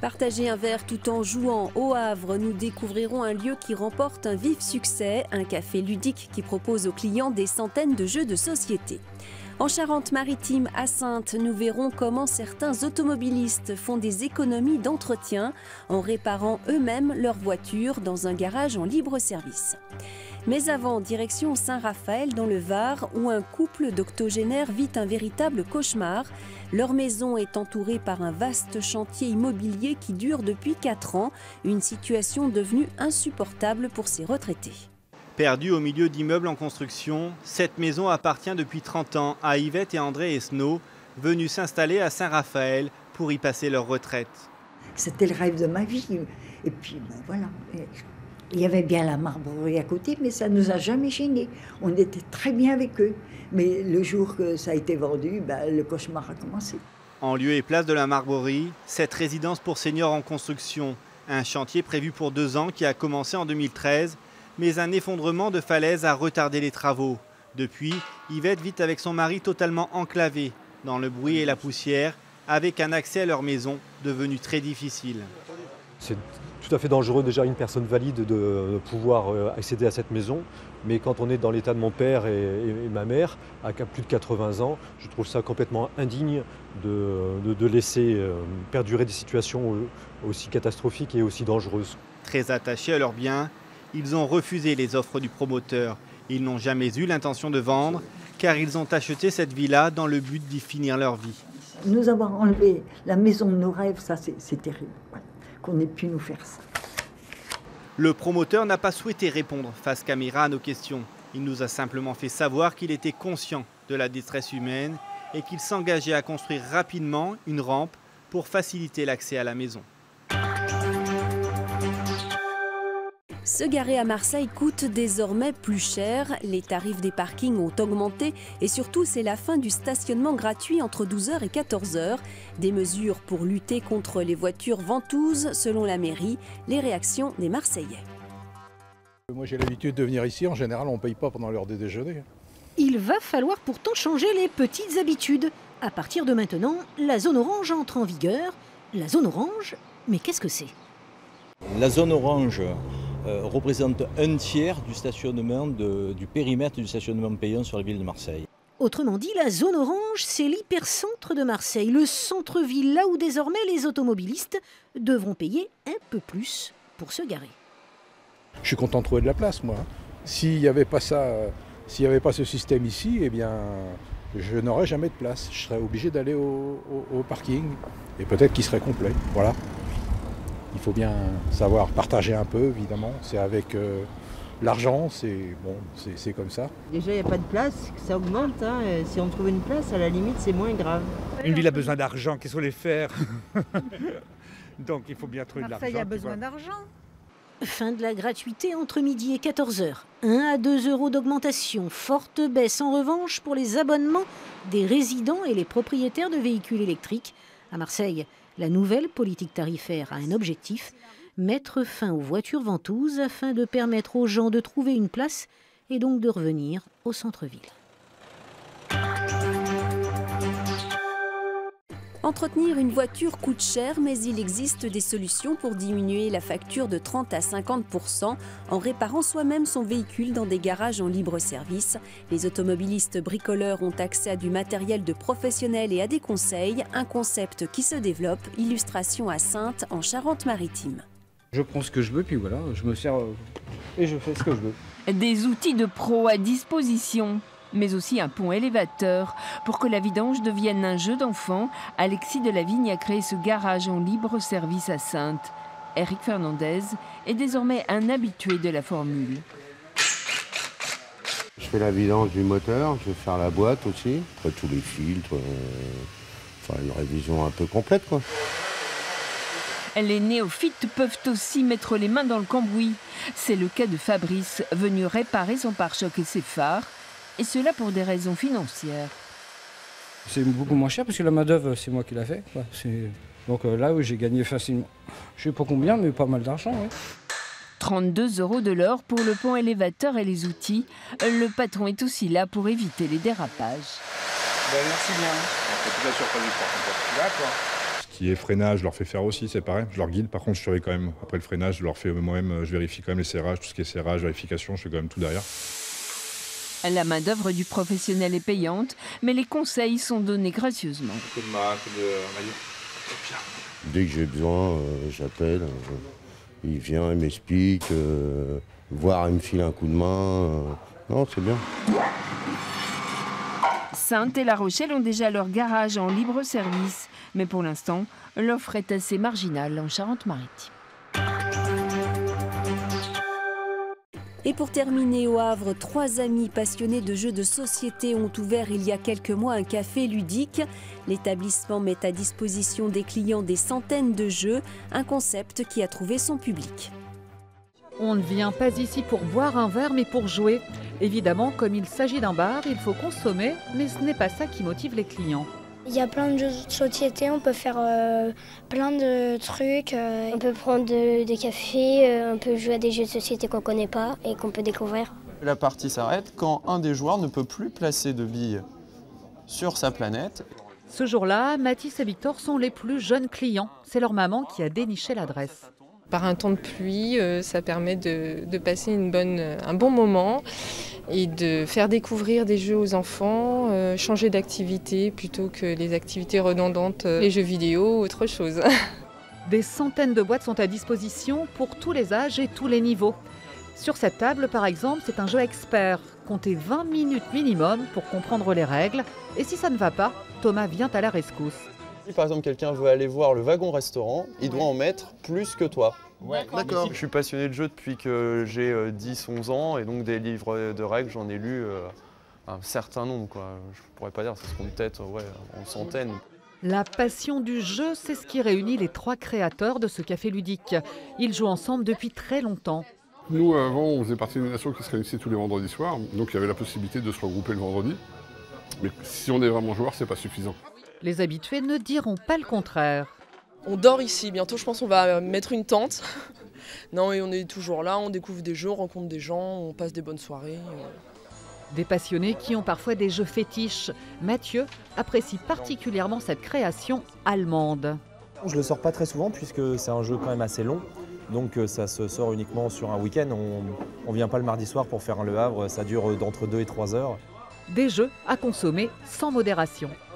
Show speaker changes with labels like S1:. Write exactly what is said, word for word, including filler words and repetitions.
S1: Partager un verre tout en jouant au Havre, nous découvrirons un lieu qui remporte un vif succès, un café ludique qui propose aux clients des centaines de jeux de société. En Charente-Maritime, à Saintes, nous verrons comment certains automobilistes font des économies d'entretien en réparant eux-mêmes leurs voitures dans un garage en libre service. Mais avant, direction Saint-Raphaël dans le Var, où un couple d'octogénaires vit un véritable cauchemar. Leur maison est entourée par un vaste chantier immobilier qui dure depuis quatre ans, une situation devenue insupportable pour ces retraités.
S2: Perdue au milieu d'immeubles en construction, cette maison appartient depuis trente ans à Yvette et André Esnault, venus s'installer à Saint-Raphaël pour y passer leur retraite.
S3: C'était le rêve de ma vie. Et puis, ben voilà. Il y avait bien la Marbrerie à côté, mais ça ne nous a jamais gênés. On était très bien avec eux. Mais le jour que ça a été vendu, ben, le cauchemar a commencé.
S2: En lieu et place de la Marbrerie, cette résidence pour seniors en construction. Un chantier prévu pour deux ans qui a commencé en deux mille treize, mais un effondrement de falaise a retardé les travaux. Depuis, Yvette vit avec son mari totalement enclavé dans le bruit et la poussière, avec un accès à leur maison devenu très difficile.
S4: C'est tout à fait dangereux déjà une personne valide de pouvoir accéder à cette maison, mais quand on est dans l'état de mon père et, et ma mère, à plus de quatre-vingts ans, je trouve ça complètement indigne de, de, de laisser perdurer des situations aussi catastrophiques et aussi dangereuses.
S2: Très attachés à leurs biens, ils ont refusé les offres du promoteur. Ils n'ont jamais eu l'intention de vendre, car ils ont acheté cette villa dans le but d'y finir leur vie.
S3: Nous avoir enlevé la maison de nos rêves, ça c'est terrible. Voilà. Qu'on ait pu nous faire ça.
S2: Le promoteur n'a pas souhaité répondre face caméra à nos questions. Il nous a simplement fait savoir qu'il était conscient de la détresse humaine et qu'il s'engageait à construire rapidement une rampe pour faciliter l'accès à la maison.
S1: Se garer à Marseille coûte désormais plus cher, les tarifs des parkings ont augmenté et surtout c'est la fin du stationnement gratuit entre douze heures et quatorze heures. Des mesures pour lutter contre les voitures ventouses selon la mairie, les réactions des Marseillais.
S5: Moi j'ai l'habitude de venir ici, en général on ne paye pas pendant l'heure des déjeuners.
S6: Il va falloir pourtant changer les petites habitudes. À partir de maintenant, la zone orange entre en vigueur. La zone orange, mais qu'est-ce que c'est?
S7: La zone orange Euh, représente un tiers du stationnement, de, du périmètre du stationnement payant sur la ville de Marseille.
S6: Autrement dit, la zone orange, c'est l'hypercentre de Marseille, le centre-ville, là où désormais les automobilistes devront payer un peu plus pour se garer.
S5: Je suis content de trouver de la place, moi. S'il n'y avait pas ça, euh, s'il n'y avait pas ce système ici, eh bien, je n'aurais jamais de place. Je serais obligé d'aller au, au, au parking, et peut-être qu'il serait complet. Voilà. Il faut bien savoir partager un peu, évidemment. C'est avec euh, l'argent, c'est bon, c'est comme ça.
S8: Déjà, il n'y a pas de place, ça augmente. Hein. Si on trouve une place, à la limite, c'est moins grave.
S9: Une ville a besoin d'argent, qu'est-ce qu'on les faire? Donc il faut bien trouver de l'argent.
S10: Marseille a besoin d'argent.
S6: Fin de la gratuité entre midi et quatorze heures. un à deux euros d'augmentation. Forte baisse en revanche pour les abonnements des résidents et les propriétaires de véhicules électriques. À Marseille, la nouvelle politique tarifaire a un objectif, mettre fin aux voitures ventouses afin de permettre aux gens de trouver une place et donc de revenir au centre-ville.
S1: Entretenir une voiture coûte cher, mais il existe des solutions pour diminuer la facture de trente à cinquante pour cent en réparant soi-même son véhicule dans des garages en libre service. Les automobilistes bricoleurs ont accès à du matériel de professionnels et à des conseils, un concept qui se développe, illustration à Saintes en Charente-Maritime.
S11: Je prends ce que je veux, puis voilà, je me sers et je fais ce que je veux.
S12: Des outils de pro à disposition, mais aussi un pont élévateur. Pour que la vidange devienne un jeu d'enfant, Alexis Delavigne a créé ce garage en libre service à Saintes. Eric Fernandez est désormais un habitué de la formule.
S13: Je fais la vidange du moteur, je vais faire la boîte aussi, après tous les filtres, euh, enfin une révision un peu complète quoi.
S12: Les néophytes peuvent aussi mettre les mains dans le cambouis. C'est le cas de Fabrice, venu réparer son pare-choc et ses phares. Et cela pour des raisons financières.
S11: C'est beaucoup moins cher parce que la main-d'œuvre, c'est moi qui l'ai fait. Ouais, donc euh, là, oui, j'ai gagné facilement. Je ne sais pas combien, mais pas mal d'argent. Ouais.
S12: trente-deux euros de l'heure pour le pont élévateur et les outils. Le patron est aussi là pour éviter les dérapages.
S9: Ben, merci bien. C'est toute la surprise du D'accord.
S10: Ce qui est freinage, je leur fais faire aussi, c'est pareil. Je leur guide, par contre je surveille quand même. Après le freinage, je leur fais moi-même, je vérifie quand même les serrages, tout ce qui est serrage, vérification, je fais quand même tout derrière.
S12: La main-d'œuvre du professionnel est payante, mais les conseils sont donnés gracieusement.
S13: Dès que j'ai besoin, euh, j'appelle. Euh, il vient, il m'explique. Euh, voire il me file un coup de main. Euh, non, c'est bien.
S12: Saintes et La Rochelle ont déjà leur garage en libre service. Mais pour l'instant, l'offre est assez marginale en Charente-Maritime.
S1: Et pour terminer, au Havre, trois amis passionnés de jeux de société ont ouvert il y a quelques mois un café ludique. L'établissement met à disposition des clients des centaines de jeux, un concept qui a trouvé son public.
S14: On ne vient pas ici pour boire un verre, mais pour jouer. Évidemment, comme il s'agit d'un bar, il faut consommer, mais ce n'est pas ça qui motive les clients.
S15: Il y a plein de jeux de société, on peut faire euh, plein de trucs. Euh, on peut prendre de, des cafés, euh, on peut jouer à des jeux de société qu'on ne connaît pas et qu'on peut découvrir.
S16: La partie s'arrête quand un des joueurs ne peut plus placer de billes sur sa planète.
S14: Ce jour-là, Mathis et Victor sont les plus jeunes clients. C'est leur maman qui a déniché l'adresse.
S17: Par un temps de pluie, euh, ça permet de, de passer une bonne, un bon moment et de faire découvrir des jeux aux enfants, euh, changer d'activité plutôt que les activités redondantes, euh, les jeux vidéo ou autre chose.
S14: Des centaines de boîtes sont à disposition pour tous les âges et tous les niveaux. Sur cette table, par exemple, c'est un jeu expert. Comptez vingt minutes minimum pour comprendre les règles. Et si ça ne va pas, Thomas vient à la rescousse.
S16: Si par exemple quelqu'un veut aller voir le wagon restaurant, il doit en mettre plus que toi.
S18: Ouais, d'accord.
S16: Je suis passionné de jeu depuis que j'ai dix onze ans et donc des livres de règles, j'en ai lu euh, un certain nombre, quoi. Je pourrais pas dire, ça se compte peut-être ouais, en centaines.
S14: La passion du jeu, c'est ce qui réunit les trois créateurs de ce café ludique. Ils jouent ensemble depuis très longtemps.
S18: Nous, avant, on faisait partie d'une nation qui se réunissait tous les vendredis soirs, donc il y avait la possibilité de se regrouper le vendredi. Mais si on est vraiment joueur, c'est pas suffisant.
S14: Les habitués ne diront pas le contraire.
S19: On dort ici, bientôt je pense qu'on va mettre une tente. Non, et on est toujours là, on découvre des jeux, on rencontre des gens, on passe des bonnes soirées.
S14: Des passionnés qui ont parfois des jeux fétiches. Mathieu apprécie particulièrement cette création allemande.
S20: Je le sors pas très souvent puisque c'est un jeu quand même assez long. Donc ça se sort uniquement sur un week-end. On ne vient pas le mardi soir pour faire un Le Havre, ça dure d'entre deux et trois heures.
S14: Des jeux à consommer sans modération.